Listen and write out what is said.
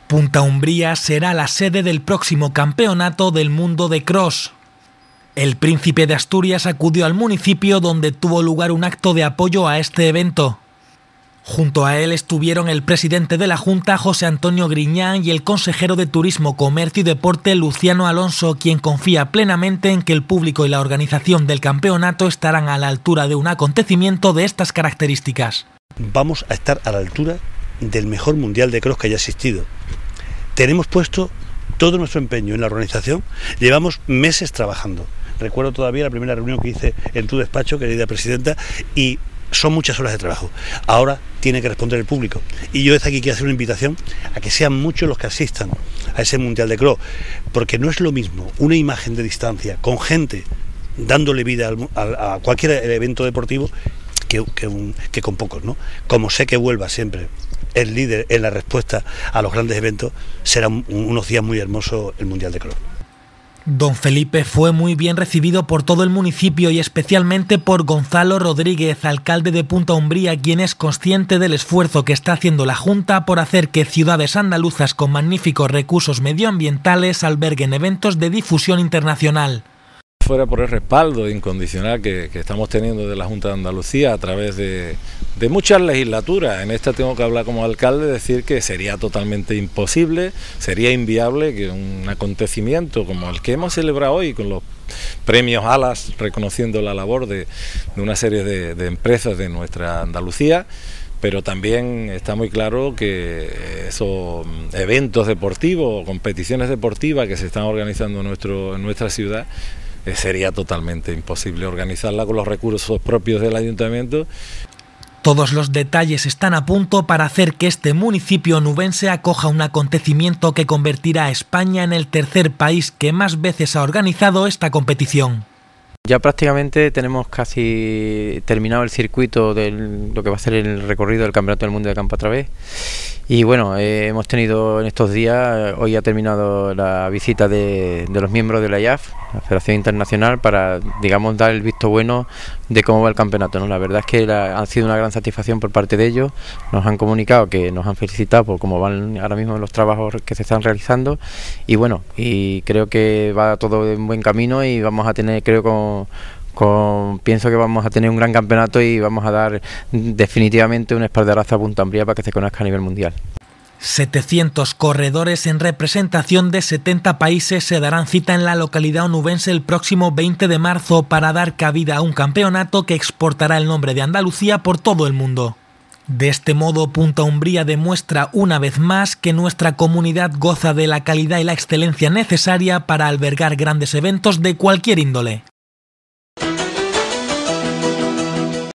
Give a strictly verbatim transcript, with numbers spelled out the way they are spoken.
Punta Umbría será la sede del próximo Campeonato del Mundo de Cross. El Príncipe de Asturias acudió al municipio donde tuvo lugar un acto de apoyo a este evento. Junto a él estuvieron el presidente de la Junta, José Antonio Griñán, y el consejero de Turismo, Comercio y Deporte, Luciano Alonso, quien confía plenamente en que el público y la organización del campeonato estarán a la altura de un acontecimiento de estas características. Vamos a estar a la altura del mejor mundial de cross que haya existido. Tenemos puesto todo nuestro empeño en la organización, llevamos meses trabajando. Recuerdo todavía la primera reunión que hice en tu despacho, querida presidenta, y son muchas horas de trabajo. Ahora tiene que responder el público. Y yo desde aquí quiero hacer una invitación a que sean muchos los que asistan a ese mundial de cross, porque no es lo mismo una imagen de distancia con gente dándole vida al, a, a cualquier evento deportivo que, que, un, que con pocos, ¿no? Como sé que Huelva siempre el líder en la respuesta a los grandes eventos, será un, unos días muy hermosos el Mundial de Cross. Don Felipe fue muy bien recibido por todo el municipio y especialmente por Gonzalo Rodríguez, alcalde de Punta Umbría, quien es consciente del esfuerzo que está haciendo la Junta por hacer que ciudades andaluzas con magníficos recursos medioambientales alberguen eventos de difusión internacional. Fuera por el respaldo incondicional que, que estamos teniendo de la Junta de Andalucía a través de, de muchas legislaturas. En esta tengo que hablar como alcalde, decir que sería totalmente imposible, sería inviable que un acontecimiento como el que hemos celebrado hoy con los premios Alas, reconociendo la labor de, de una serie de, de empresas de nuestra Andalucía, pero también está muy claro que esos eventos deportivos, competiciones deportivas que se están organizando en, nuestro, en nuestra ciudad, sería totalmente imposible organizarla con los recursos propios del ayuntamiento. Todos los detalles están a punto para hacer que este municipio onubense acoja un acontecimiento que convertirá a España en el tercer país que más veces ha organizado esta competición. Ya prácticamente tenemos casi terminado el circuito de lo que va a ser el recorrido del Campeonato del Mundo de Campo a través. Y bueno, eh, hemos tenido en estos días, hoy ha terminado la visita de, de los miembros de la I A F, la Federación Internacional, para, digamos, dar el visto bueno de cómo va el campeonato, ¿no? La verdad es que la, ha sido una gran satisfacción por parte de ellos, nos han comunicado que nos han felicitado por cómo van ahora mismo los trabajos que se están realizando y bueno, y creo que va todo en buen camino y vamos a tener, creo, con... Con, pienso que vamos a tener un gran campeonato y vamos a dar definitivamente un espaldarazo a Punta Umbría para que se conozca a nivel mundial. setecientos corredores en representación de setenta países se darán cita en la localidad onubense el próximo veinte de marzo para dar cabida a un campeonato que exportará el nombre de Andalucía por todo el mundo. De este modo, Punta Umbría demuestra una vez más que nuestra comunidad goza de la calidad y la excelencia necesaria para albergar grandes eventos de cualquier índole.